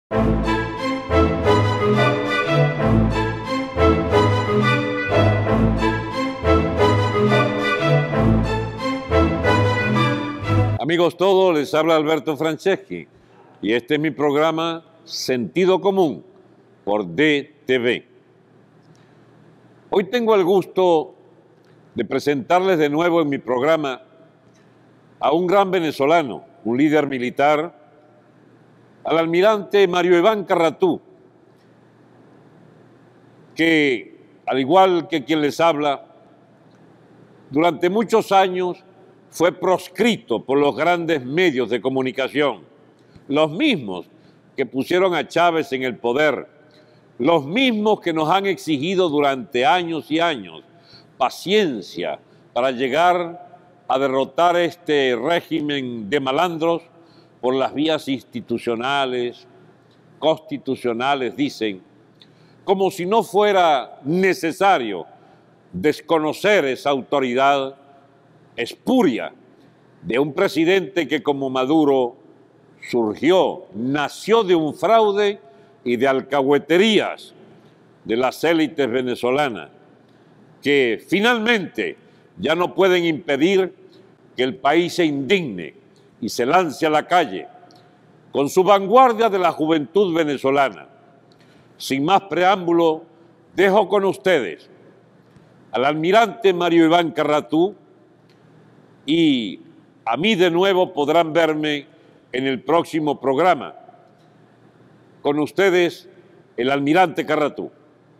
Amigos todos, les habla Alberto Franceschi y este es mi programa Sentido Común por DTV. Hoy tengo el gusto de presentarles de nuevo en mi programa a un gran venezolano, un líder militar, al almirante Mario Iván Carratú, que, al igual que quien les habla, durante muchos años fue proscrito por los grandes medios de comunicación, los mismos que pusieron a Chávez en el poder, los mismos que nos han exigido durante años y años paciencia para llegar a derrotar este régimen de malandros por las vías institucionales, constitucionales, dicen, como si no fuera necesario desconocer esa autoridad espuria de un presidente que, como Maduro, nació de un fraude y de alcahueterías de las élites venezolanas, que finalmente ya no pueden impedir que el país se indigne y se lance a la calle con su vanguardia de la juventud venezolana. Sin más preámbulo, dejo con ustedes al almirante Mario Iván Carratú, y a mí de nuevo podrán verme en el próximo programa. Con ustedes, el almirante Carratú.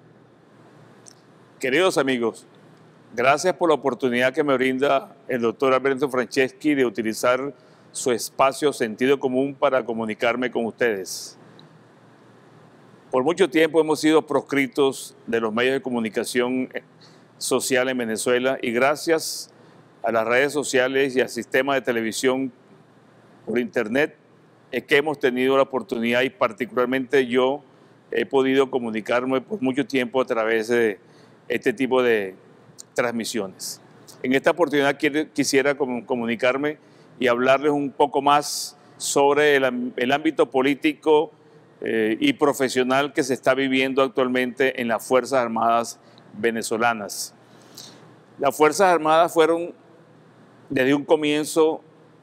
Queridos amigos, gracias por la oportunidad que me brinda el doctor Alberto Franceschi de utilizar su espacio Sentido Común para comunicarme con ustedes. Por mucho tiempo hemos sido proscritos de los medios de comunicación social en Venezuela y gracias a las redes sociales y al sistema de televisión por internet es que hemos tenido la oportunidad, y particularmente yo he podido comunicarme por mucho tiempo a través de este tipo de transmisiones. En esta oportunidad quisiera comunicarme y hablarles un poco más sobre el ámbito político y profesional que se está viviendo actualmente en las Fuerzas Armadas venezolanas. Las Fuerzas Armadas fueron desde un comienzo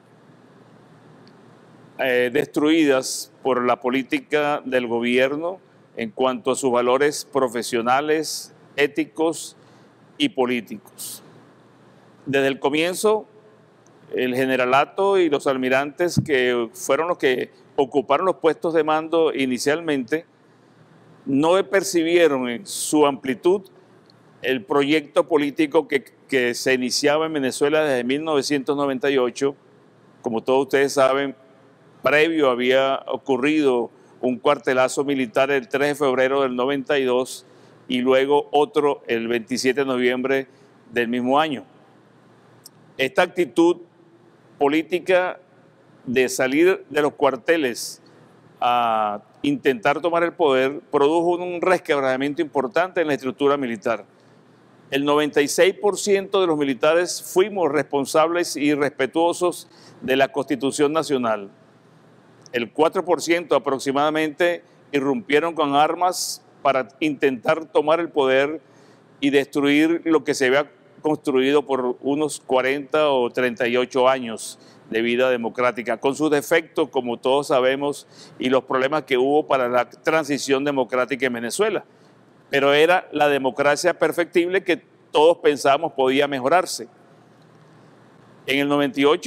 destruidas por la política del gobierno en cuanto a sus valores profesionales, éticos y políticos. Desde el comienzo, el generalato y los almirantes, que fueron los que ocuparon los puestos de mando inicialmente, no percibieron en su amplitud el proyecto político que se iniciaba en Venezuela desde 1998. Como todos ustedes saben, previo había ocurrido un cuartelazo militar el 3 de febrero del 92 y luego otro el 27 de noviembre del mismo año. Esta actitud política de salir de los cuarteles a intentar tomar el poder produjo un resquebrajamiento importante en la estructura militar. El 96% de los militares fuimos responsables y respetuosos de la Constitución Nacional. El 4% aproximadamente irrumpieron con armas para intentar tomar el poder y destruir lo que se había construido por unos 40 o 38 años de vida democrática, con sus defectos, como todos sabemos, y los problemas que hubo para la transición democrática en Venezuela. Pero era la democracia perfectible que todos pensábamos podía mejorarse. En el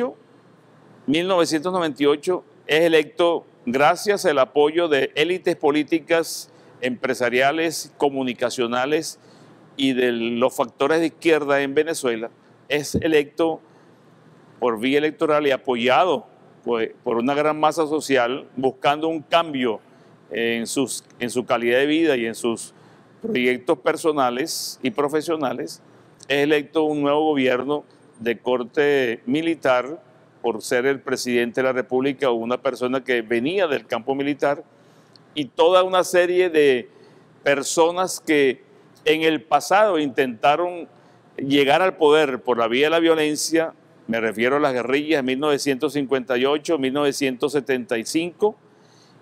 1998, es electo gracias al apoyo de élites políticas, empresariales, comunicacionales y de los factores de izquierda en Venezuela. Es electo por vía electoral y apoyado por una gran masa social buscando un cambio en su calidad de vida y en sus proyectos personales y profesionales. Es electo un nuevo gobierno de corte militar por ser el presidente de la República o una persona que venía del campo militar, y toda una serie de personas que en el pasado intentaron llegar al poder por la vía de la violencia. Me refiero a las guerrillas de 1958, 1975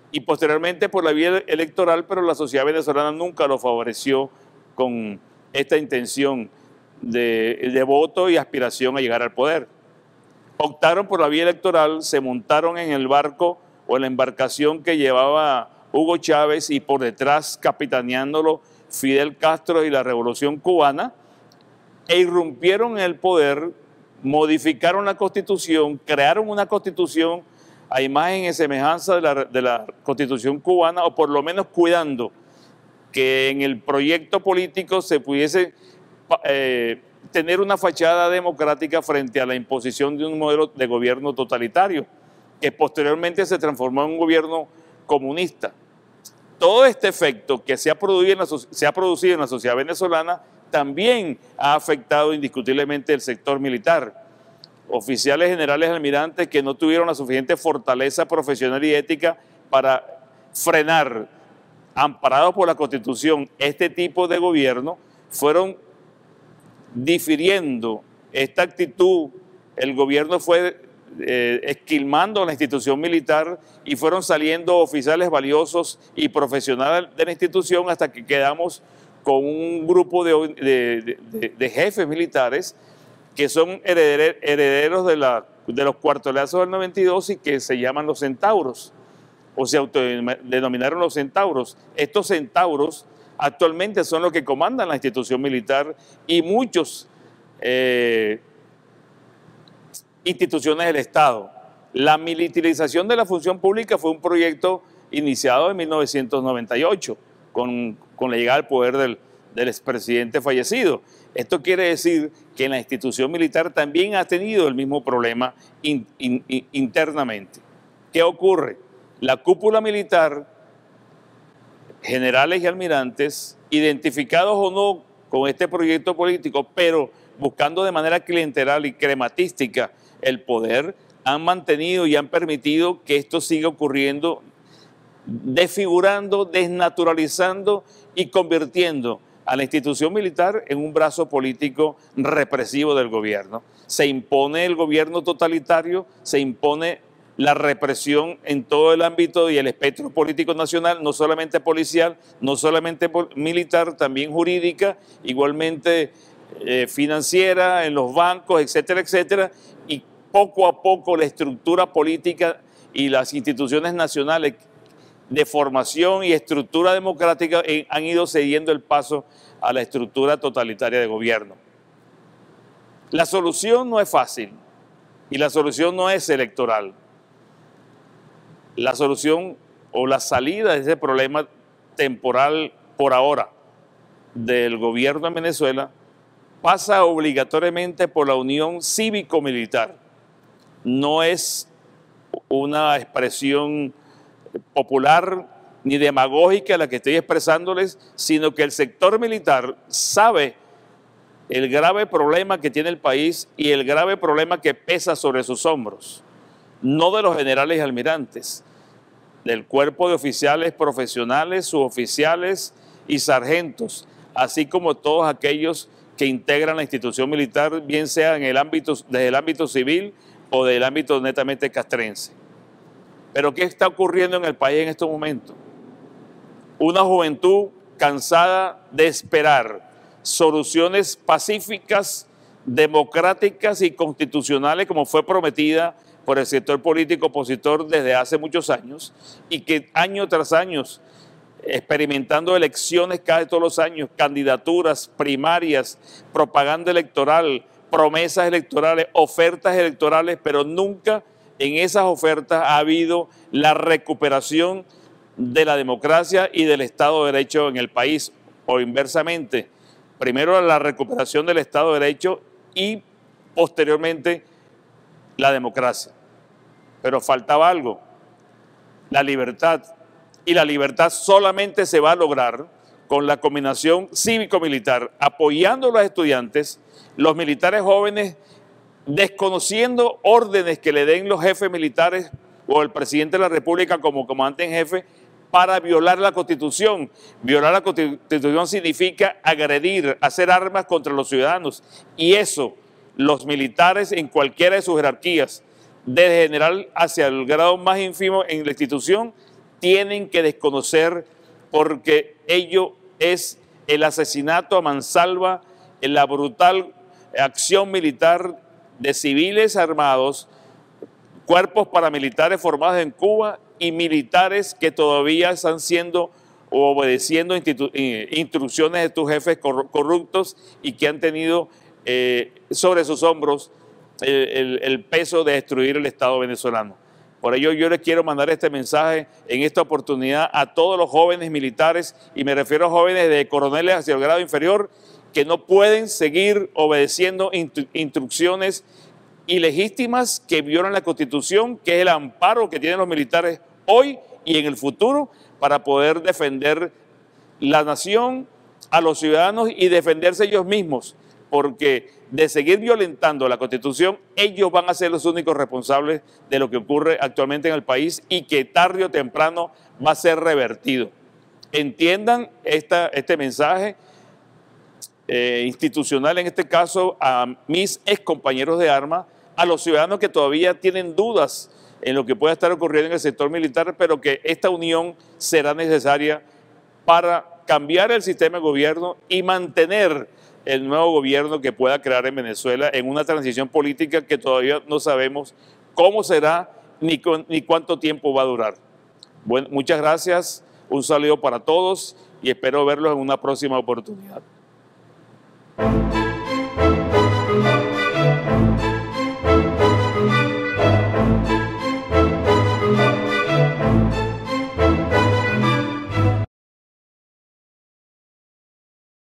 y posteriormente por la vía electoral, pero la sociedad venezolana nunca lo favoreció con esta intención de voto y aspiración a llegar al poder. Optaron por la vía electoral, se montaron en el barco o en la embarcación que llevaba Hugo Chávez y por detrás capitaneándolo Fidel Castro y la Revolución Cubana, e irrumpieron en el poder, modificaron la Constitución, crearon una Constitución a imagen y semejanza de la Constitución cubana, o por lo menos cuidando que en el proyecto político se pudiese tener una fachada democrática frente a la imposición de un modelo de gobierno totalitario, que posteriormente se transformó en un gobierno comunista. Todo este efecto que se ha producido en la sociedad venezolana también ha afectado indiscutiblemente el sector militar. Oficiales, generales, almirantes que no tuvieron la suficiente fortaleza profesional y ética para frenar, amparados por la Constitución, este tipo de gobierno, fueron difiriendo esta actitud. El gobierno fue esquilmando la institución militar y fueron saliendo oficiales valiosos y profesionales de la institución hasta que quedamos con un grupo de jefes militares que son herederos de los cuartelazos del 92 y que se llaman los centauros, o se autodenominaron los centauros. Estos centauros actualmente son los que comandan la institución militar y muchos instituciones del Estado. La militarización de la función pública fue un proyecto iniciado en 1998 con la llegada al poder del expresidente fallecido. Esto quiere decir que la institución militar también ha tenido el mismo problema internamente. ¿Qué ocurre? La cúpula militar, generales y almirantes, identificados o no con este proyecto político, pero buscando de manera clientelar y crematística el poder, han mantenido y han permitido que esto siga ocurriendo, desfigurando, desnaturalizando y convirtiendo a la institución militar en un brazo político represivo del gobierno. Se impone el gobierno totalitario, se impone la represión en todo el ámbito y el espectro político nacional, no solamente policial, no solamente militar, también jurídica, igualmente financiera, en los bancos, etcétera, etcétera, y poco a poco la estructura política y las instituciones nacionales de formación y estructura democrática han ido cediendo el paso a la estructura totalitaria de gobierno. La solución no es fácil y la solución no es electoral. La solución o la salida de ese problema temporal por ahora del gobierno en Venezuela pasa obligatoriamente por la unión cívico-militar. No es una expresión popular ni demagógica la que estoy expresándoles, sino que el sector militar sabe el grave problema que tiene el país y el grave problema que pesa sobre sus hombros, no de los generales y almirantes, del cuerpo de oficiales profesionales, suboficiales y sargentos, así como todos aquellos que integran la institución militar, bien sea en desde el ámbito civil o del ámbito netamente castrense. Pero ¿qué está ocurriendo en el país en estos momentos? Una juventud cansada de esperar soluciones pacíficas, democráticas y constitucionales como fue prometida por el sector político opositor desde hace muchos años y que año tras año, experimentando elecciones cada todos los años, candidaturas primarias, propaganda electoral, promesas electorales, ofertas electorales, pero nunca en esas ofertas ha habido la recuperación de la democracia y del Estado de Derecho en el país, o inversamente, primero la recuperación del Estado de Derecho y posteriormente la democracia. Pero faltaba algo, la libertad, y la libertad solamente se va a lograr con la combinación cívico-militar, apoyando a los estudiantes, los militares jóvenes, desconociendo órdenes que le den los jefes militares o el presidente de la República como comandante en jefe para violar la Constitución. Violar la Constitución significa agredir, hacer armas contra los ciudadanos. Y eso, los militares en cualquiera de sus jerarquías, desde general hacia el grado más ínfimo en la institución, tienen que desconocer, porque ello es el asesinato a mansalva, en la brutal acción militar de civiles armados, cuerpos paramilitares formados en Cuba y militares que todavía están siendo o obedeciendo instrucciones de tus jefes corruptos y que han tenido sobre sus hombros el peso de destruir el Estado venezolano. Por ello yo les quiero mandar este mensaje en esta oportunidad a todos los jóvenes militares, y me refiero a jóvenes de coroneles hacia el grado inferior, que no pueden seguir obedeciendo instrucciones ilegítimas que violan la Constitución, que es el amparo que tienen los militares hoy y en el futuro para poder defender la nación, a los ciudadanos y defenderse ellos mismos, porque de seguir violentando la Constitución, ellos van a ser los únicos responsables de lo que ocurre actualmente en el país y que tarde o temprano va a ser revertido. Entiendan este mensaje institucional, en este caso a mis ex compañeros de armas, a los ciudadanos que todavía tienen dudas en lo que pueda estar ocurriendo en el sector militar, pero que esta unión será necesaria para cambiar el sistema de gobierno y mantener el nuevo gobierno que pueda crear en Venezuela en una transición política que todavía no sabemos cómo será ni cuánto tiempo va a durar. Bueno, muchas gracias, un saludo para todos y espero verlos en una próxima oportunidad.